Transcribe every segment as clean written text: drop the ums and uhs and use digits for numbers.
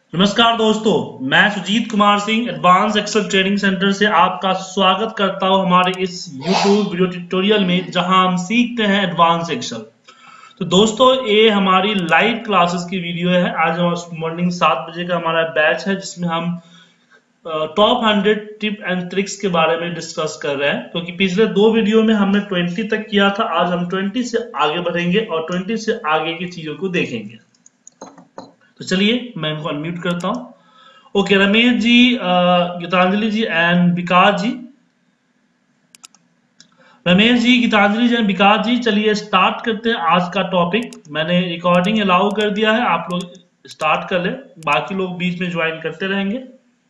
नमस्कार दोस्तों, मैं Sujeet Kumar Singh advance Excel training centre से आपका स्वागत करता हूं हमारे इस YouTube वीडियो ट्यूटोरियल में, जहां हम सीखते हैं एडवांस एक्सेल। तो दोस्तों, ये हमारी लाइव क्लासेस की वीडियो है। आज मॉर्निंग 7 बजे का हमारा बैच है, जिसमें हम टॉप 100 टिप एंड ट्रिक्स के बारे में डिस्कस कर रहे हैं। क्योंकि पिछले 2 वीडियो में हमने 20 तक किया था, आज हम 20 से आगे बढ़ेंगे और 20 से आगे की चीजों को देखेंगे। तो चलिए मैं इनको अनम्यूट करता हूं। Okay, Ramesh ji, Geetanjali ji and Vikas ji, Ramesh ji, Geetanjali ji and Vikas ji, चलिए स्टार्ट करते हैं आज का टॉपिक। मैंने रिकॉर्डिंग अलाउ कर दिया है, आप लोग स्टार्ट कर ले, बाकी लोग बीच में ज्वाइन करते रहेंगे।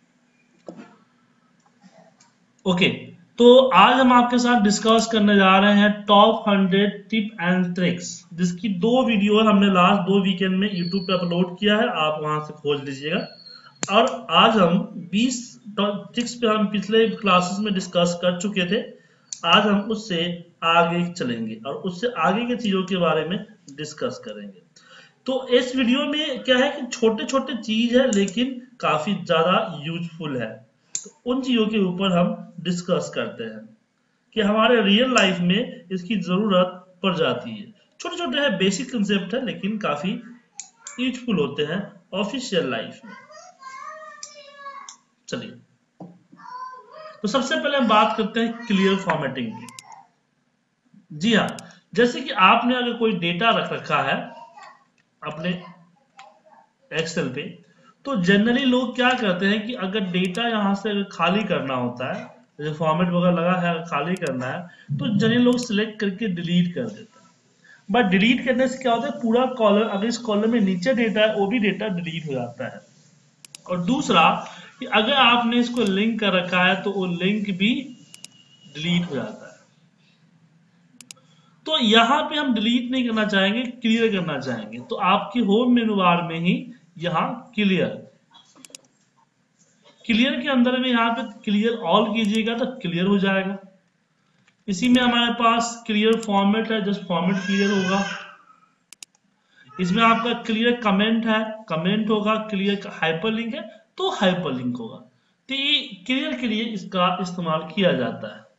ओके, तो आज हम आपके साथ डिस्कस करने जा रहे हैं टॉप 100 टिप एंड ट्रिक्स, जिसकी 2 वीडियो हमने लास्ट 2 वीकेंड में यूट्यूब पे अपलोड किया है, आप वहां से खोज लीजिएगा। और आज हम 20 ट्रिक्स पे हम पिछले क्लासेस में डिस्कस कर चुके थे। आज हम उससे आगे चलेंगे और उससे आगे की चीजों के बारे में डिस्कस करेंगे। तो इस वीडियो में क्या है कि छोटे छोटे चीज है लेकिन काफी ज्यादा यूजफुल है। तो उन चीजों के ऊपर हम डिस्कस करते हैं कि हमारे रियल लाइफ में इसकी जरूरत पड़ जाती है। छोटे छोटे है, बेसिक कंसेप्ट है, लेकिन काफी यूजफुल होते हैं ऑफिशियल लाइफ में। चलिए, तो सबसे पहले हम बात करते हैं क्लियर फॉर्मेटिंग की। जी हाँ, जैसे कि आपने अगर कोई डेटा रख रखा है अपने एक्सेल पे, तो जनरली लोग क्या करते हैं कि अगर डेटा यहां से अगर खाली करना होता है, जैसे फॉर्मेट वगैरह लगा है, खाली करना है, तो जनरली लोग सिलेक्ट करके डिलीट कर देते हैं। बट डिलीट करने से क्या होता है, पूरा कॉलम, अगर इस कॉलम में नीचे डेटा है वो भी डेटा डिलीट हो जाता है। और दूसरा कि अगर आपने इसको लिंक कर रखा है तो वो लिंक भी डिलीट हो जाता है। तो यहां पे हम डिलीट नहीं करना चाहेंगे, क्लियर करना चाहेंगे। तो आपकी होम मेनू बार में ही यहां क्लियर के अंदर में यहाँ पे क्लियर ऑल कीजिएगा तो क्लियर हो जाएगा। इसी में हमारे पास क्लियर फॉर्मेट है, जस्ट फॉर्मेट क्लियर होगा। इसमें आपका क्लियर कमेंट है, कमेंट होगा। क्लियर हाइपरलिंक है तो हाइपरलिंक होगा। तो ये क्लियर के लिए इसका इस्तेमाल किया जाता है।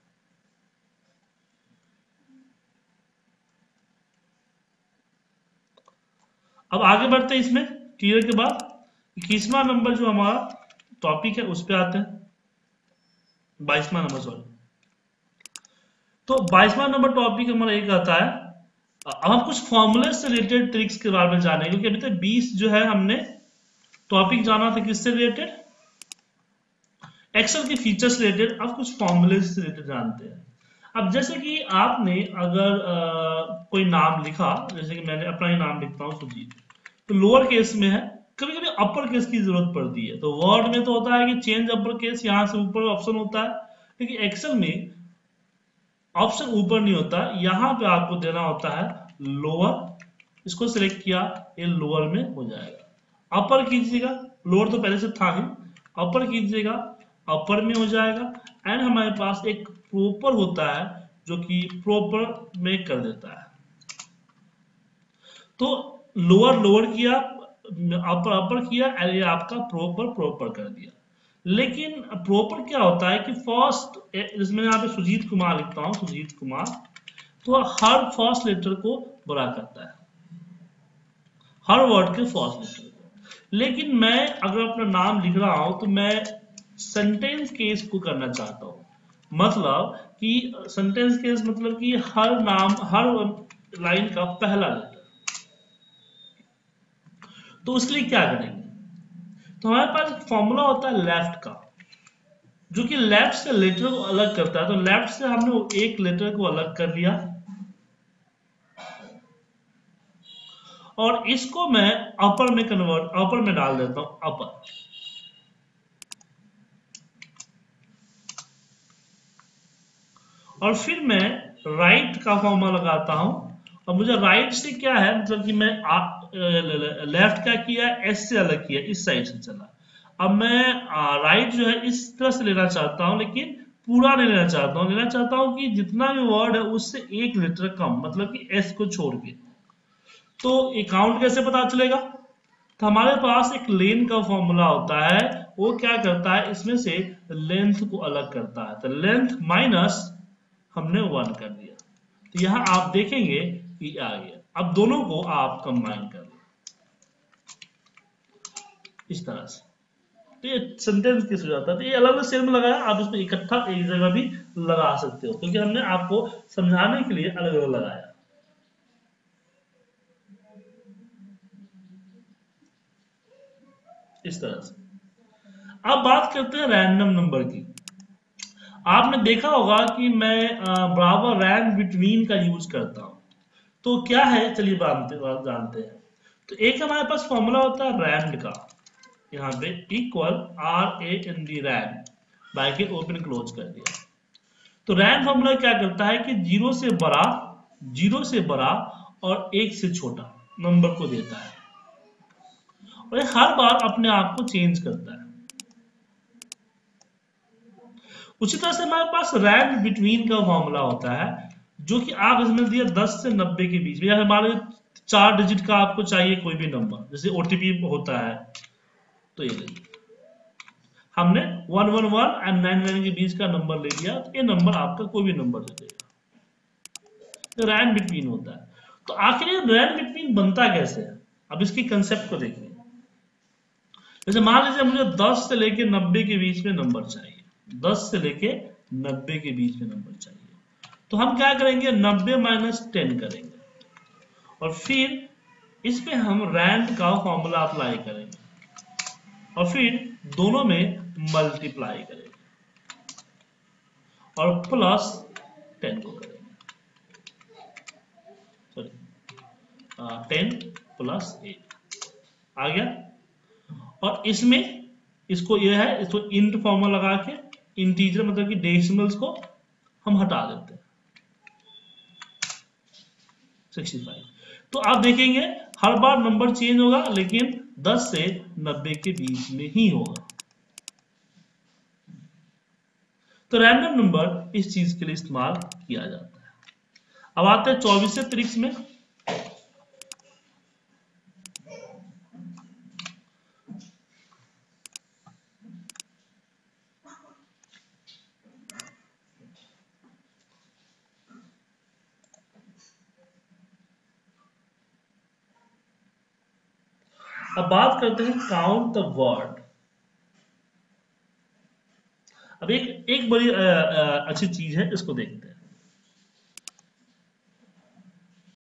अब आगे बढ़ते हैं। इसमें क्लियर के बाद 21वां नंबर जो हमारा टॉपिक है उस पे आते हैं। 22वां नंबर, सॉरी। तो 22वां नंबर टॉपिक हमारा एक आता है। अब हम कुछ फॉर्मूले से रिलेटेड ट्रिक्स के बारे में जानेंगे, क्योंकि अभी तक 20 जो है हमने टॉपिक जाना था किससे रिलेटेड, एक्सेल के फीचर्स रिलेटेड। अब कुछ फॉर्मूले से रिलेटेड जानते हैं। अब जैसे कि आपने अगर कोई नाम लिखा, जैसे कि मैंने अपना ही नाम लिखता हूं सुजीत, तो लोअर केस में है, कभी कभी अपर केस की जरूरत पड़ती है। तो वर्ड में तो होता है कि चेंज अपर केस, यहां से ऊपर ऑप्शन होता है, लेकिन एक्सेल में ऑप्शन ऊपर नहीं होता। यहां पे आपको देना होता है लोअर। इसको सिलेक्ट किया, ये लोअर में हो जाएगा। अपर कीजिएगा, लोअर तो पहले से था ही, अपर कीजिएगा, अपर में हो जाएगा। एंड हमारे पास एक प्रॉपर होता है जो कि प्रॉपर में कर देता है। तो लोअर लोअर किया, अपर अपर किया, एंड ये आपका प्रॉपर कर दिया। लेकिन प्रॉपर क्या होता है कि फर्स्ट, इसमें यहाँ पे सुजीत कुमार लिखता हूं, सुजीत कुमार, तो हर फर्स्ट लेटर को बड़ा करता है, हर वर्ड के फर्स्ट लेटर को। लेकिन मैं अगर अपना नाम लिख रहा हूं तो मैं सेंटेंस केस को करना चाहता हूं। मतलब कि सेंटेंस केस मतलब कि हर नाम, हर लाइन का पहला लेटर। तो उसके लिए क्या करेंगे, तो हमारे पास एक फॉर्मूला होता है लेफ्ट का, जो कि लेफ्ट से लेटर को अलग करता है। तो लेफ्ट से हमने एक लेटर को अलग कर लिया, और इसको मैं अपर में कन्वर्ट, अपर में डाल देता हूं, अपर। और फिर मैं राइट का फॉर्मूला लगाता हूं। और मुझे राइट से क्या है, मतलब कि मैं लेफ्ट क्या किया, एस से अलग किया, इस साइड से चला। अब मैं राइट जो है इस तरह से लेना चाहता हूं, लेकिन पूरा नहीं लेना चाहता हूं। लेना चाहता हूं कि जितना भी वर्ड है उससे एक लेटर कम, मतलब कि एस को छोड़ के। तो ये काउंट कैसे पता चलेगा, तो हमारे पास एक लेन का फॉर्मूला होता है, वो क्या करता है, इसमें से लेंथ को अलग करता है, तो लेंथ माइनस हमने 1 कर दिया, तो यहां आप देखेंगे ये आ गया। अब दोनों को आप कंबाइन कर लो इस तरह से, तो ये सेंटेंस किस हो जाता है। तो ये अलग अलग सेल में लगाया, आप इसको इकट्ठा एक जगह भी लगा सकते हो, क्योंकि हमने आपको समझाने के लिए अलग अलग लगाया। इस तरह से अब बात करते हैं रैंडम नंबर की। आपने देखा होगा कि मैं बराबर रैंड बिटवीन का यूज करता हूं, तो क्या है चलिए जानते हैं। तो एक हमारे पास फॉर्मूला होता है रैंड का, यहाँ पे equal RAND rand, bracket open close कर दिया। तो रैंड फॉर्मूला क्या करता है कि जीरो से बड़ा और एक से छोटा नंबर को देता है, और हर बार अपने आप को चेंज करता है। उसी तरह से हमारे पास रैंड बिटवीन का फॉर्मूला होता है, जो कि आप इसमें दिया 10 से 90 के बीच में, या हमारे 4 डिजिट का आपको चाहिए कोई भी नंबर, जैसे OTP होता है, तो ये हमने 111 एंड 99 के बीच का नंबर ले लिया, तो ये नंबर आपका कोई भी नंबर दे देगा, तो रैंड बिटवीन होता है। तो आखिर ये रैंड बिटवीन बनता कैसे है, अब इसकी कंसेप्ट को देखिए। जैसे मान लीजिए मुझे 10 से लेके 90 के बीच में नंबर चाहिए, 10 से लेके 90 के बीच में नंबर चाहिए, तो हम क्या करेंगे, 90 माइनस 10 करेंगे, और फिर इस पे हम रैंड का फॉर्मूला अप्लाई करेंगे, और फिर दोनों में मल्टीप्लाई करेंगे और प्लस 10 को करेंगे, सॉरी 10 प्लस 8 आ गया। और इसमें इसको यह है, इसको इंट फॉर्मूला लगा के इंटीजर मतलब कि डेसिमल्स को हम हटा देते हैं 65। तो आप देखेंगे हर बार नंबर चेंज होगा, लेकिन 10 से 90 के बीच में ही होगा। तो रैंडम नंबर इस चीज के लिए इस्तेमाल किया जाता है। अब आते हैं 24 ट्रिक्स में। अब बात करते हैं काउंट द वर्ड। अब एक बड़ी अच्छी चीज है, इसको देखते हैं।